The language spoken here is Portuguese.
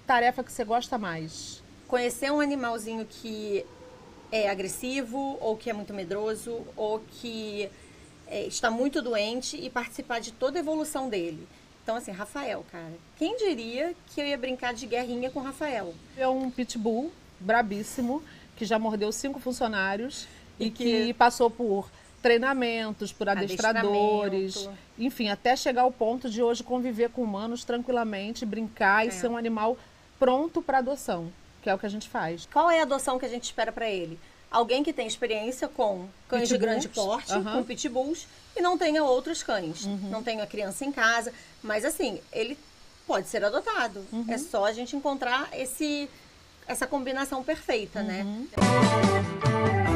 tarefa que você gosta mais? Conhecer um animalzinho que é agressivo, ou que é muito medroso, ou que está muito doente e participar de toda a evolução dele. Então, assim, Rafael, cara, quem diria que eu ia brincar de guerrinha com Rafael? É um pitbull brabíssimo, que já mordeu 5 funcionários E e que- que passou por treinamentos, por adestradores, Adestramento. enfim, até chegar ao ponto de hoje conviver com humanos tranquilamente, brincar e ser um animal pronto para adoção, que é o que a gente faz. Qual é a adoção que a gente espera para ele? Alguém que tem experiência com cães de Pitbulls, grande porte, aham. com pitbulls, e não tenha outros cães. Não tenha criança em casa. Mas, assim, ele pode ser adotado. É só a gente encontrar essa combinação perfeita, né?